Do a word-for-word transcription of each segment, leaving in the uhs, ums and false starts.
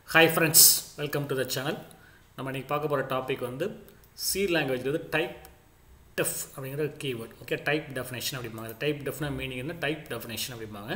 Hi friends, welcome to the channel. நம்ம இன்னைக்கு பார்க்க போற டாபிக் வந்து C language ல type def அப்படிங்கற keyword. Okay, type definition அப்படிம்பாங்க. Type defனா மீனிங் என்ன? Type definition அப்படிம்பாங்க.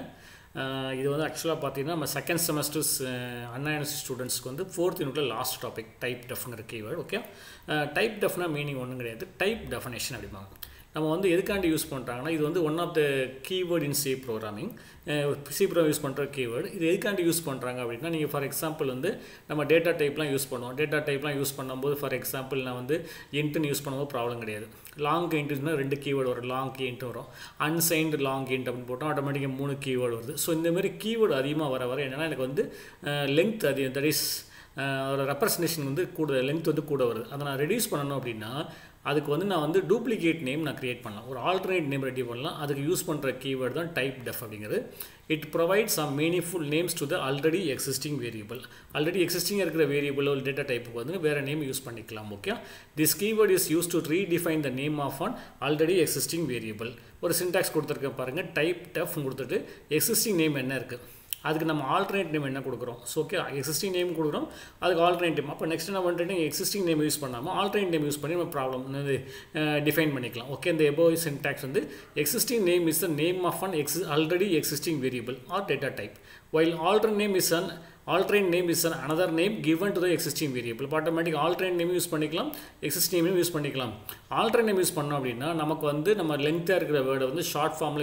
இது வந்து ஆக்சுவலா பாத்தீங்கன்னா நம்ம செகண்ட் செமஸ்டர்ஸ் அன்அயனைஸ்ட் ஸ்டூடண்ட்ஸ்க்கு வந்து fourth யூனிட்ல லாஸ்ட் டாபிக் type defங்கிற keyword. Okay, type defனா மீனிங் ஒண்ணும் கிடையாது. Type definition அப்படிம்பாங்க. நம்ம வந்து எதுக்காண்டி யூஸ் பண்ணுறாங்கன்னா இது வந்து one of the keyword in C programming C program use பண்ணுற கீவேர்டு இது எதுக்காண்டி யூஸ் பண்ணுறாங்க அப்படின்னா நீங்கள் ஃபார் எக்ஸாம்பிள் வந்து நம்ம டேட்டா டைப்லாம் யூஸ் பண்ணுவோம் டேட்டா டைப்லாம் யூஸ் பண்ணும்போது ஃபார் எக்ஸாம்பிள் நான் வந்து இன்ட்டுன்னு யூஸ் பண்ணும்போது ப்ராப்ளம் கிடையாது லாங் இன்ட்டுனா ரெண்டு கீவேர்டு வரும் லாங் இன்ட்டு வரும் அன்சைன்டு லாங் இன்ட் அப்படின்னு போட்டோம் ஆட்டோமேட்டிக்காக மூணு கீவேர்டு வருது ஸோ இந்தமாதிரி கீவேர்டு அதிகமாக வர வர என்னென்னா எனக்கு வந்து லென்த் அதிகம் தட் இஸ் ஒரு ரெப்ரசன்டேஷன் வந்து கூட லென்த் வந்து கூட வருது அதை நான் ரெடியூஸ் பண்ணணும் அப்படின்னா அதுக்கு வந்து நான் வந்து டூப்ளிகேட் நேம் நான் கிரியேட் பண்ணலாம் ஒரு ஆல்டர்னேட் நேம் ரெடி பண்ணலாம் அதுக்கு யூஸ் பண்ணுற கீவேர்டு தான் டைப் டெஃப் அப்படிங்கிறது it provide some meaningful names to the already existing variable already existing இருக்கிற வேரியபிள் ஒரு டேட்டா டைப்புக்கு வந்து வேறு நேம் யூஸ் பண்ணிக்கலாம் okay this keyword is use to redefine the name of an already existing variable ஒரு syntax கொடுத்துருக்கேன் பாருங்கள் type def கொடுத்துட்டு எக்ஸிஸ்டிங் நேம் என்ன இருக்குது அதுக்கு நம்ம ஆல்டர்னேட் நேம் என்ன கொடுக்குறோம் ஸோ ஓகே எக்ஸிஸ்டிங் நேம் கொடுக்குறோம் அதுக்கு ஆல்டர்னேட் நேம் அப்போ நெக்ஸ்ட் என்ன பண்ணுறேன் எக்ஸிஸ்டிங் நேம் யூஸ் பண்ணாமல் ஆல்டர்னேட் நேம் யூஸ் பண்ணி நம்ம ப்ராப்ளம் வந்து டிஃபைன் பண்ணிக்கலாம் ஓகே இந்த எபோ சின்டாக்ஸ் வந்து existing name is the name of an எக்ஸி already existing variable or data type while alternate name is an alternate name is an another name given to the existing variable automatic alternate name use பண்ணிக்கலாம் existing name use பண்ணிக்கலாம் alternate name use பண்ணோம் அப்படின்னா நமக்கு வந்து நம்ம லென்த்தாக இருக்கிற வேர்டை வந்து ஷார்ட் ஃபார்மில்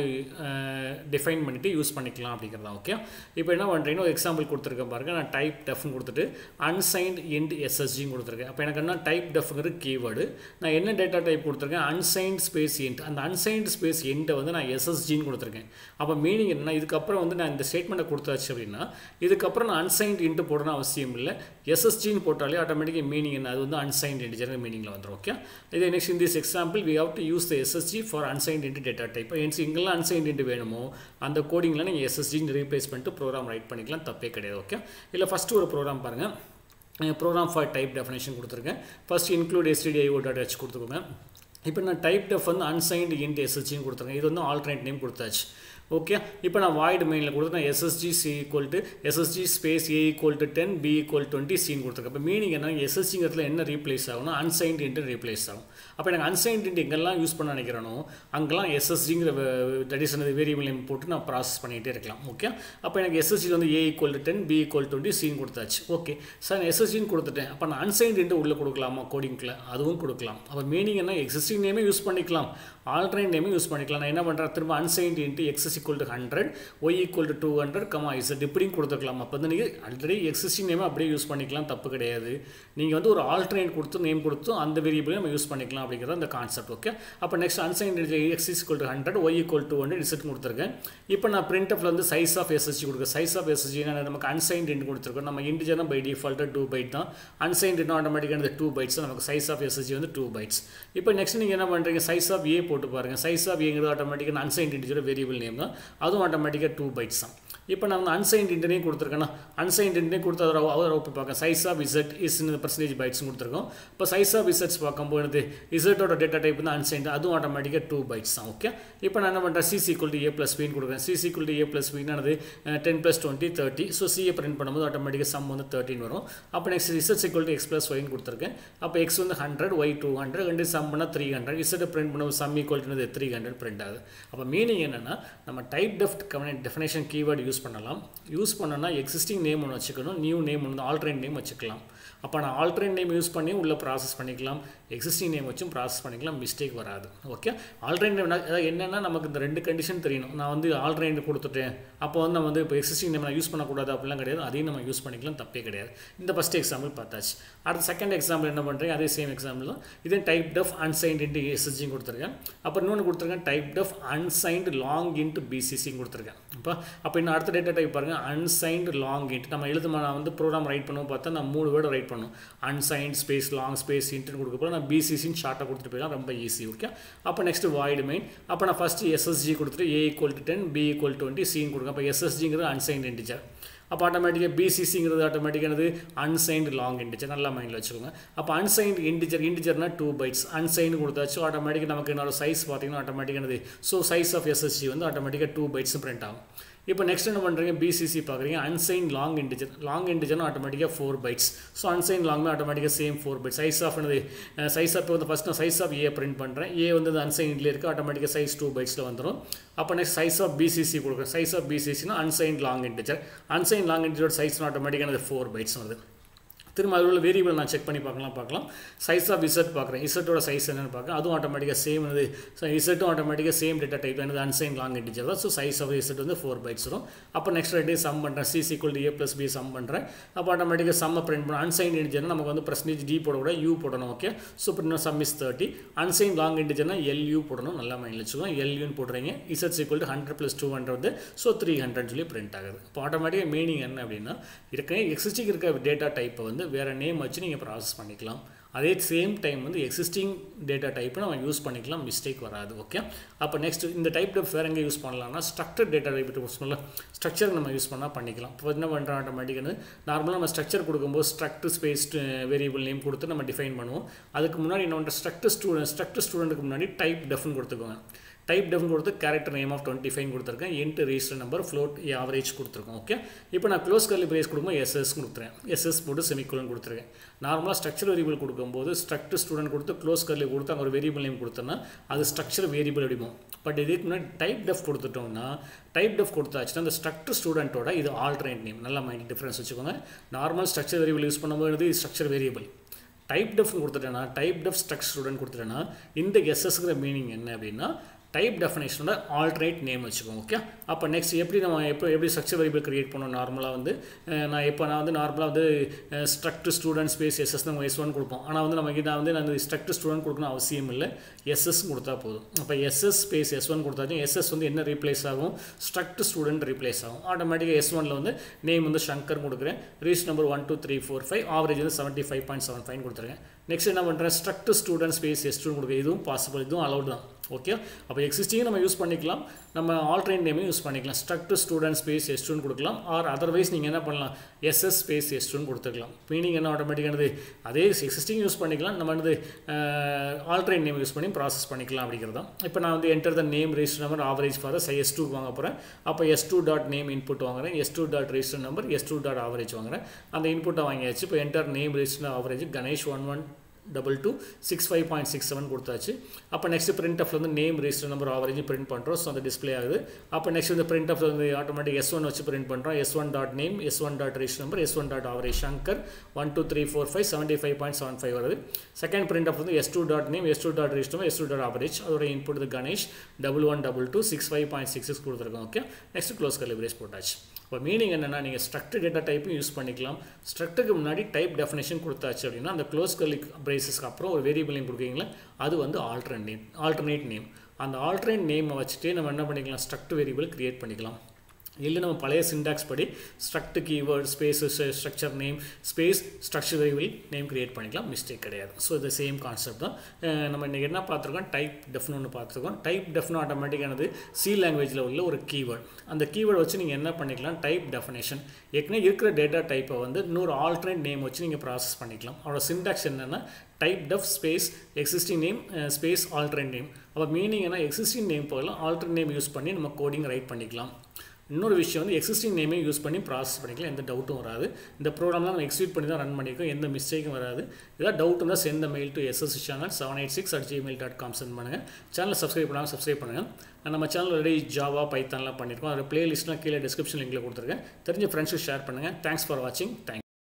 டிஃபைன் பண்ணிவிட்டு யூஸ் பண்ணிக்கலாம் அப்படிங்கிறதா ஓகே இப்போ என்ன பண்ணுறீங்கன்னா ஒரு எக்ஸாம்பிள் கொடுத்துருக்கேன் பாருங்கள் நான் டைப் டெஃப்னு கொடுத்துட்டு அன்சைன்ட் இன்ட் எஸ்எஸ்ஜின்னு கொடுத்துருக்கேன் அப்போ எனக்கு என்ன டைப் டெஃப்ங்கிற கீவேர்டு நான் என்ன டேட்டா டைப் கொடுத்துருக்கேன் அன்சைன்ட் ஸ்பேஸ் இன்ட் அந்த அன்சைன்ட் ஸ்பேஸ் இன்ட்டை வந்து நான் எஸ்எஸ்ஜின்னு கொடுத்துருக்கேன் அப்போ மீனிங் என்னன்னா இதுக்கப்புறம் வந்து நான் இந்த ஸ்டேட்மெண்ட்டை கொடுத்தாச்சு அப்படின்னா இதுக்கப்புறம் நான் அன்சைன்ட் இன்ட்டு போடணும் அவசியம் இல்லை எஸ்எஸ்ஜின்னு போட்டாலே ஆட்டோமேட்டிக்காக மீனிங் என்ன அது வந்து அன்சைன்ட் இன்டிஜர் மீனிங்கில் வந்துடும் ஓகே இதே next in this example we have to use the SSG for unsigned int data type என்ஸ் இங்கெல்லாம் அன்சைன்ட் இன்ட்டு வேணுமோ அந்த கோடிங்கில் நீங்கள் எஸ்எஸ்ஜின்னு ரீப்ளேஸ் பண்ணிட்டு ப்ரோக்ராம் ரைட் பண்ணிக்கலாம் தப்பே கிடையாது ஓகே இல்லை ஃபஸ்ட்டு ஒரு ப்ரோக்ராம் பாருங்கள் ப்ரோக்ராம் ஃபார் டைப் டெஃபினேஷன் கொடுத்துருக்கேன் first include STDIO dot H கொடுத்துக்கோங்க இப்போ நான் டைப் டெஃப் வந்து அன்சைன்டு இன்ட் எஸ்எஸ்ஜின்னு கொடுத்துருக்கேன் இது வந்து ஆல்டர்னேட் நேம் கொடுத்தாச்சு ஓகே இப்போ நான் வாய்ட் மெயினில் கொடுத்து நான் SSG C equal to SSG space A equal to ten B equal twenty சின்னு கொடுத்துருக்கேன் இப்போ மீனிங் என்ன எஸ்எஸ்ஜிங்கிறதுல என்ன ரீப்ளேஸ் ஆகும்னா அன்சைன்ட் இன்ட்டு ரீப்ளேஸ் ஆகும் அப்போ எனக்கு அன்சைன்ட் இன்ட் எங்கெல்லாம் யூஸ் பண்ண நினைக்கிறேனோ அங்கெல்லாம் எஸ்எஸ்ஜிங்கிற தட் இஸ் அந்த வேரியபிள் நேம் போட்டு நான் ப்ராசஸ் பண்ணிகிட்டே இருக்கலாம் ஓகே அப்போ எனக்கு எஸ்எஸ்ஜியில் வந்து ஏ equal to ten B equal twenty சின்னு கொடுத்தாச்சு ஓகே சார் நான் எஸ்எஸ்ஜின்னு கொடுத்துட்டேன் அப்போ நான் அன்சைன்ட் இன்ட்டு உள்ளே கொடுக்கலாமா கோடிங்கில் அதுவும் கொடுக்கலாம் அப்போ மீனிங் என்ன எக்ஸிஸ்டிங் நேமே யூஸ் பண்ணிக்கலாம் ஆல்டர்னேட் நேமே யூஸ் பண்ணிக்கலாம் நான் என்ன பண்ணுறேன் திரும்ப அன்சைன்ட் இன்ட்டு எக்ஸஸ் equal to hundred Y equal to two hundred comma Z இப்படியும் கொடுத்துக்கலாம் அப்போ வந்து நீங்கள் ஆல்ரெடி எக்ஸிஸ்டிங் நேமே அப்படியே யூஸ் பண்ணிக்கலாம் தப்பு கிடையாது நீங்கள் வந்து ஒரு ஆல்டர்னேட் கொடுத்து நேம் கொடுத்து அந்த வேரியபிளை நம்ம யூஸ் பண்ணிக்கலாம் அப்படிங்கிறது அந்த கான்செப்ட் ஓகே அப்போ next unsigned X equal to hundred Y equal two hundred Z கொடுத்துருக்கேன் இப்போ நான் பிரிண்ட் அப்ல வந்து சைஸ் ஆஃப் எஸ்எஸ்ஜி கொடுக்குறேன் சைஸ் ஆஃப் எஸ்எஸ்ஜி நமக்கு அன்சைன்ட் இன்ட் கொடுத்துருக்கோம் நம்ம இன்டிஜர்னா பை டிஃபால்ட்டாக டூ பைட் தான் அன்சைன்ட் இன்ட் ஆட்டோமேட்டிக்காக அந்த டூ பைட்ஸ் நமக்கு சைஸ் ஆஃப் எஸ்எஸ்ஜி வந்து டூ பைட்ஸ் இப்போ நெக்ஸ்ட் நீங்கள் என்ன பண்ணுறீங்க சைஸ் ஆஃப் ஏ போட்டு பாருங்கள் சைஸ் ஆஃப் ஏங்கிறது ஆட்டோமேட்டிக்காக அன்சைன்ட் இன்டிஜர் வேரியபிள் நேம் தான் அதுவும் ஆட்டோமேட்டிக்காக டூ பைட்ஸ் தான் இப்போ நான் வந்து அன்சைன்ட் இன்டர்னே கொடுத்துருக்கேன்னா அன்சைன்ட் இன்டர்னே கொடுத்து அதை அவர் அவுட் பார்க்க size of Z is percentage bytes கொடுத்துருக்கோம் இப்போ சைஸ் ஆஃப் இசட்ஸ் பார்க்கும்போது இசட்டோட டேட்டா டைப் வந்து அன்சைன்ட் அதுவும் ஆட்டோமேட்டிக்காக டூ பைட்ஸ் தான் ஓகே இப்போ நான் என்ன பண்ணுறேன் C equal to A plus பின்னு கொடுக்குறேன் C equal to A plus பின்னானது ten plus twenty thirty so CA print பண்ணும்போது ஆட்டோமேட்டிக்காக சம் வந்து தேர்ட்டின் வரும் அப்போ next Z equal to X plus ஒய்னு கொடுத்துருக்கேன் அப்போ எக்ஸ் வந்து ஹண்ட்ரட் ஒய் டூ ஹண்ட்ரட் ரெண்டு சம் பண்ணால் த்ரீ ஹண்ட்ரட் இசட்டை பிரிண்ட் பண்ணும்போது sum equal to three hundred print ஆகுது அப்போ மீனிங் என்னென்னா நம்ம type def definition keyword use பண்ணலாம் யூஸ் பண்ணனா எக்ஸிஸ்டிங் நேம் ஒன்று வச்சுக்கணும் நியூ நேம் ஒன்று ஆல்டர்னேட் நேம் வச்சுக்கலாம் அப்போ நான் ஆல்டர்னேட் நேம் யூஸ் பண்ணி உள்ளே ப்ராசஸ் பண்ணிக்கலாம் எக்ஸிஸ்டிங் நேம் வச்சும் ப்ராசஸ் பண்ணிக்கலாம் மிஸ்டேக் வராது ஓகே ஆல்டர்னேட் நேம் அதாவது என்னென்னா நமக்கு இந்த ரெண்டு கண்டிஷன் தெரியணும் நான் வந்து ஆல்டர்னேட் கொடுத்துட்டேன் அப்போ வந்து நம்ம வந்து இப்போ எக்ஸிஸ்டிங் நேம் நான் யூஸ் பண்ணக்கூடாது அப்படிலாம் கிடையாது அதையும் நம்ம யூஸ் பண்ணிக்கலாம் தப்பே கிடையாது இந்த ஃபஸ்ட் எக்ஸாம்பிள் பார்த்தாச்சு அடுத்த செகண்ட் எக்ஸாம்பிள் என்ன பண்ணுறீங்க அதே சேம் எக்ஸாம்பிள் தான் இதே type def unsigned int SSG கொடுத்துருக்கேன் அப்புறம் இன்னொன்று கொடுத்துருக்கேன் type def unsigned long int BCC கொடுத்துருக்கேன் இப்போ அப்போ இன்னும் அடுத்த டேட்டா டைப் பாருங்கள் அன்சைன்ட் லாங் இன்ட் நம்ம எழுதுமா நான் வந்து ப்ரோக்ராம் ரைட் பண்ணுவோம் பார்த்தா நான் மூணு வேர்டு ரைட் பண்ணும் unsigned space long space into கொடுக்க போகிறோம் நான் பிசிசின்னு ஷார்ட்டாக கொடுத்துட்டு போயிடலாம் ரொம்ப ஈஸி ஓகே அப்போ நெக்ஸ்ட் வாய்டு மெயின் அப்போ நான் ஃபஸ்ட்டு எஸ்எஸ்ஜி கொடுத்துட்டு ஏ equal to ten B equal twenty சின்னு கொடுங்க அப்போ எஸ்எஸ்ஜிங்கிறது அன்சைன்ட் இன்டிஜர் அப்போ ஆட்டோமேட்டிக்காக பிசிசிங்கிறது ஆட்டோமேட்டிக்கானது அன்சைன்டு லாங் இன்டிஜர் நல்லா மைண்டில் வச்சுக்கோங்க அப்போ unsigned integer இன்டிஜர்னா two bytes unsigned கொடுத்தாச்சு ஆட்டோமேட்டிக்காக நமக்கு என்னோட சைஸ் பார்த்தீங்கன்னா ஆட்டோமேட்டிக்கானது ஸோ சைஸ் ஆஃப் எஸ்எஸ்ஜி வந்து ஆட்டோமேட்டிக்காக டூ பைட்ஸ் பிரிண்ட் ஆகும் இப்போ நெக்ஸ்ட் என்ன பண்ணுறீங்க பிசிசி பார்க்குறீங்க அன்சைன் லாங் இன்டிஜர் லாங் இன்டிஜர்னா ஆட்டோமேட்டிக்காக ஃபோர் பைட்ஸ் ஸோ அன்சைன் லாங்மே ஆட்டோமேட்டிக்காக same four bytes size of என்னது சைஸ் ஆஃப் வந்து ஃபஸ்ட் நான் சைஸ் ஆஃப் ஏ பிரிண்ட் பண்ணுறேன் ஏ வந்து அன்சைன் இட்லேயே இருக்குது ஆட்டோமேட்டிக்காக சைஸ் டூ பைட்ஸில் வந்துடும் அப்போ நெக்ஸ்ட் சைஸ் ஆஃப் பிசிசி கொடுக்குறேன் சைஸ் ஆஃப் பிசிசினா unsigned long integer unsigned long இன்டிஜரோட சைஸ்னா ஆட்டோமேட்டிக்காக அது ஃபோர் பைட்ஸ் வருது திரும்ப அதில் உள்ள வேரியபிள் நான் செக் பண்ணி பார்க்கலாம் பார்க்கலாம் சைஸ் ஆஃப் இசட் பார்க்குறேன் இசட்டோட சைஸ் என்னென்னு பார்க்குறேன் அதுவும் ஆட்டோமேட்டிக்காக சேம் வந்து ஸோ இசட்டும் ஆட்டோமேட்டிக்காக சேம் டேட்டா டைப் என்னது அன்சைன் லாங் இன்டிஜர் தான் ஸோ சைஸ் ஆஃப் இசட் வந்து ஃபோர் பைட்ஸ் வரும் அப்போ நெக்ஸ்ட் ரெண்டே சம் பண்ணுறேன் C equal to A plus B sum பண்ணுறேன் அப்போ ஆட்டோமேட்டிக்காக சம்மை பிரிண்ட் பண்ண அன்சைன் இன்டிஜர்னா நமக்கு வந்து பர்சன்டேஜ் டி போடக்கூட யூ போடணும் ஓகே ஸோ இப்போ இன்னும் sum is thirty unsigned long இன்டிஜர்னா எல்யூ போடணும் நல்லா மைண்டில் வச்சுக்கோங்க எல்யூன்னு போடுறீங்க Z equal to hundred plus two hundred வந்து ஸோ த்ரீ ஹண்ட்ரட் சொல்லி பிரிண்ட் ஆகுது இப்போ ஆட்டோமேட்டிக்காக மீனிங் என்ன அப்படின்னா இருக்க எக்ஸிஸ்டிங் இருக்க டேட்டா டைப்பை வந்து வேறு நேம் வச்சு நீங்கள் ப்ராசஸ் பண்ணிக்கலாம் அதே சேம் டைம் வந்து எக்ஸிஸ்டிங் டேட்டா டைப்பை நம்ம யூஸ் பண்ணிக்கலாம் மிஸ்டேக் வராது ஓகே அப்போ நெக்ஸ்ட் இந்த டைப் டெஃப் வேறு எங்கே யூஸ் பண்ணலாம்னா ஸ்ட்ரக்சர் டேட்டா டைப் யூஸ் பண்ணலாம் ஸ்ட்ரக்சர் நம்ம யூஸ் பண்ணால் பண்ணிக்கலாம் இப்போ என்ன பண்ணுறோம் ஆட்டோமேட்டிக்காக நார்மலாக நம்ம ஸ்ட்ரக்சர் கொடுக்கும்போது ஸ்ட்ரக்ட் ஸ்பேஸ் வேரியபிள் நேம் கொடுத்து நம்ம டிஃபைன் பண்ணுவோம் அதுக்கு முன்னாடி என்ன பண்ணுற ஸ்ட்ரக்ட் ஸ்டூடெண்ட் ஸ்ட்ரக்ட் ஸ்டூடெண்ட்டுக்கு முன்னாடி டைப் டெஃப்னு கொடுத்துக்கோங்க டைப் டெஃப்னு கொடுத்து character name of twenty five கொடுத்துருக்கேன் int register number float average கொடுத்துருக்கோம் ஓகே இப்போ நான் க்ளோஸ் கர்லி பிரேஸ் கொடுக்கும்போது எஸ்எஸ் கொடுத்துறேன் எஸ்எஸ் போட்டு செமிகோலன் கொடுத்துருக்கேன் நார்மலாக ஸ்ட்ரக்சர் வேரியபிள் கொடுக்கும்போது ஸ்ட்ரக்ட் ஸ்டூடெண்ட் கொடுத்து க்ளோஸ் கர்லி கொடுத்து அங்கே ஒரு வேரியபிள் நேம் கொடுத்தோன்னா அது ஸ்ட்ரக்சர் வேரியபிள் அடிப்போம் பட் இதுக்கு முன்னாடி டைப் டெஃப் கொடுத்துட்டோம்னா டைப் டெஃப் கொடுத்தாச்சுன்னா அந்த ஸ்ட்ரக்ட் ஸ்டூடெண்ட்டோட இது ஆல்டர்னேட் நேம் நல்லா மைண்ட் டிஃப்ரென்ஸ் வச்சுக்கோங்க நார்மல் ஸ்ட்ரக்சர் வேரியபிள் யூஸ் பண்ணும்போது ஸ்ட்ரக்சர் வேரியபிள் டைப் டெஃப்னு கொடுத்துட்டேன்னா டைப் டெஃப் ஸ்ட்ரக்ட் ஸ்டூடெண்ட் கொடுத்துட்டேன்னா இந்த எஸ்எஸ்ங்கிற மீனிங் என்ன அப்படின்னா டைப் டெஃபினேஷனோட ஆல்டர்னேட் நேம் வச்சுக்கோங்க ஓகே அப்போ நெக்ஸ்ட் எப்படி நம்ம எப்போ எப்படி ஸ்ட்ரக்சர் வேரியபிள் கிரியேட் பண்ணோம் நார்மலாக வந்து நான் இப்போ நான் வந்து நார்மலாக வந்து ஸ்ட்ரக்ட் ஸ்டூடெண்ட் ஸ்பேஸ் எஸ்எஸ் நம்ம எஸ் ஒன் கொடுப்போம் ஆனால் வந்து நமக்கு நான் வந்து நான் ஸ்ட்ரக்ட் ஸ்டூடெண்ட் கொடுக்கணும் அவசியம் இல்லை எஸ்எஸ் கொடுத்தா போதும் அப்போ எஸ்எஸ் ஸ்பேஸ் எஸ் ஒன் கொடுத்தாச்சும் எஸ்எஸ் வந்து என்ன ரீப்ளேஸ் ஆகும் ஸ்ட்ரக்ட் ஸ்டூடெண்ட் ரீப்ளேஸ் ஆகும் ஆட்டோமேட்டிக்காக எஸ் ஒனில் வந்து நேம் வந்து சங்கர் கொடுக்குறேன் reg number one two three four five average வந்து seventy five point seven five கொடுத்துருக்கேன் நெக்ஸ்ட் என்ன பண்ணுறேன் struct student space S two கொடுக்குறேன் இதுவும் பாசிபிள் இதுவும் அலௌட் தான் ஓகே அப்போ எக்ஸிஸ்டிங் நம்ம யூஸ் பண்ணிக்கலாம் நம்ம ஆல்டர்னேட் நேமையும் யூஸ் பண்ணிக்கலாம் ஸ்ட்ரக்ட் ஸ்டூடெண்ட் ஸ்பேஸ் எஸ் டூன்னு கொடுக்கலாம் ஆர் அதர்வைஸ் நீங்கள் என்ன பண்ணலாம் எஸ்எஸ் ஸ்பேஸ் எஸ் டூன்னு கொடுத்துக்கலாம் மீனிங் என்ன ஆட்டோமேட்டிக்கானது அதே எக்ஸிஸ்டிங் யூஸ் பண்ணிக்கலாம் நம்ம வந்து ஆல்டர்னேட் நேம் யூஸ் பண்ணி ப்ராசஸ் பண்ணிக்கலாம் அப்படிங்கிறது தான் இப்போ நான் வந்து enter the name register number average for சை எஸ் டூக்கு வாங்க போகிறேன் அப்போ S two dot name input வாங்குறேன் S two dot register number S two dot average வாங்குறேன் அந்த இன்புட்டை வாங்கியாச்சு இப்போ enter name register average Ganesh one one double two six five point six seven கொடுத்தாச்சு அப்போ நெக்ஸ்ட் பிரிண்ட் ஆஃப் வந்து name register number average print பண்ணுறோம் ஸோ அந்த டிஸ்பிளே ஆகுது அப்போ நெக்ஸ்ட் வந்து பிரிண்ட் ஆஃப் வந்து ஆட்டோமேட்டிக் எஸ் ஒன் வச்சு பிரிண்ட் பண்ணுறோம் S one dot name S one dot register number S one dot average Shankar one two three four five seventy five point seven five வருது second print of வந்து S two dot name S two dot register S two dot average அதோட input Ganesh double one double two six five point six six கொடுத்துருக்கோம் okay next close curly brace போட்டாச்சு இப்போ meaning என்னென்னா நீங்கள் struct data டைப்பும் use பண்ணிக்கலாம் ஸ்ட்ரக்ட்டுக்கு முன்னாடி type definition கொடுத்தாச்சு அப்படின்னா அந்த க்ளோஸ் கர்லி பிரேசஸ்க்கு அப்புறம் ஒரு வேரியபிள் நேம் கொடுக்குறீங்களா அது வந்து ஆல்டர்னேட் நேம் ஆல்டர்னேட் நேம் அந்த ஆல்டர்னேட் நேமை வச்சுட்டு நம்ம என்ன பண்ணிக்கலாம் ஸ்ட்ரக்ட் வேரியபிள் கிரியேட் பண்ணிக்கலாம் இல்லை நம்ம பழைய சிண்டாக்ஸ் படி struct keyword space structure name space structure variable name create பண்ணிக்கலாம் மிஸ்டேக் கிடையாது ஸோ இது சேம் கான்செப்ட் தான் நம்ம இன்றைக்கி என்ன பார்த்துருக்கோம் டைப் டெஃப்னு ஒன்று பார்த்துருக்கோம் டைப் டெஃப்னு ஆட்டோமேட்டிக்கானது சி லாங்குவேஜில் உள்ள ஒரு கீவேர்ட் அந்த கீவேர்ட் வச்சு நீங்கள் என்ன பண்ணிக்கலாம் டைப் டெஃபினேஷன் ஏற்கனவே இருக்கிற டேட்டா டைப்பை வந்து இன்னொரு ஆல்டர்னேட் நேம் வச்சு நீங்கள் ப்ராசஸ் பண்ணிக்கலாம் அவரோட சிண்டாக்ஸ் என்னென்னா type def space existing name space alternate name அப்போ மீனிங் என்ன எக்ஸிஸ்டிங் நேம் போகலாம் ஆல்டர்னேட் நேம் யூஸ் பண்ணி நம்ம கோடிங் ரைட் பண்ணிக்கலாம் இன்னொரு விஷயம் வந்து எக்ஸிஸ்டிங் நேமே யூஸ் பண்ணி ப்ராசஸ் பண்ணிக்கலாம் எந்த டவுட்டும் வராது இந்த ப்ரோக்ராம்லாம் நம்ம எக்ஸிக்யூட் பண்ணி தான் ரன் பண்ணியிருக்கோம் எந்த மிஸ்டேக்கும் வராது ஏதாவது டவுட் இருந்தால் send mail to SS channel seven eight six at gmail dot com send பண்ணுங்கள் சேனலை சப்ஸ்கிரைப் பண்ணாமல் சப்ஸ்கிரைப் பண்ணுங்கள் நம்ம சேனல் ஆல்ரெடி ஜாவா பைத்தான்லாம் பண்ணியிருக்கோம் அதோட பிளேலிஸ்ட்லாம் கீழே டிஸ்கிரிப்ஷன் லிங்கில் கொடுத்துருக்கேன் தெரிஞ்ச ஃப்ரெண்ட்ஸுக்கு ஷேர் பண்ணுங்கள் தேங்க்ஸ் ஃபார் வாட்சிங் தேங்க்ஸ்